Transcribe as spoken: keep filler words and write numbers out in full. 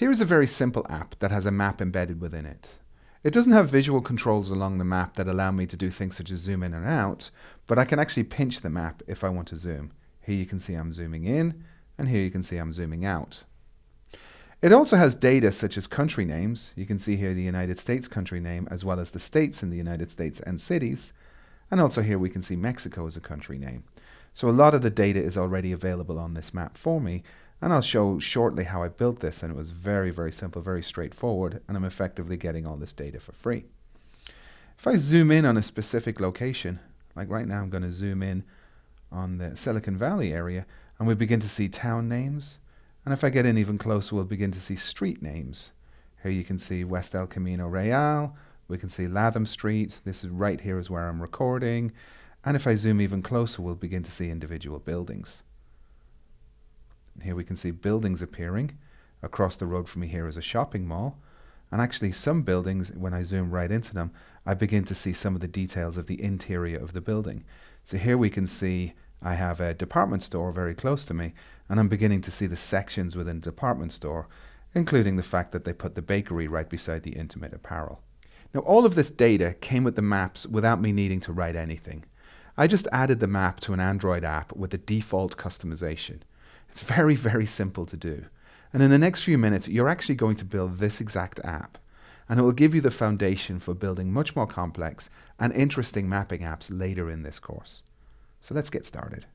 Here's a very simple app that has a map embedded within it. It doesn't have visual controls along the map that allow me to do things such as zoom in and out, but I can actually pinch the map if I want to zoom. Here you can see I'm zooming in, and here you can see I'm zooming out. It also has data such as country names. You can see here the United States country name, as well as the states in the United States and cities. And also here we can see Mexico as a country name. So a lot of the data is already available on this map for me, and I'll show shortly how I built this, and it was very, very simple, very straightforward, and I'm effectively getting all this data for free. If I zoom in on a specific location, like right now I'm going to zoom in on the Silicon Valley area, and we begin to see town names. And if I get in even closer, we'll begin to see street names. Here you can see West El Camino Real. We can see Latham Street. This is right here is where I'm recording. And if I zoom even closer, we'll begin to see individual buildings. And here we can see buildings appearing. Across the road from me here is a shopping mall. And actually some buildings, when I zoom right into them, I begin to see some of the details of the interior of the building. So here we can see I have a department store very close to me, and I'm beginning to see the sections within the department store, including the fact that they put the bakery right beside the intimate apparel. Now all of this data came with the maps without me needing to write anything. I just added the map to an Android app with the default customization. It's very, very simple to do. And in the next few minutes, you're actually going to build this exact app. And it will give you the foundation for building much more complex and interesting mapping apps later in this course. So let's get started.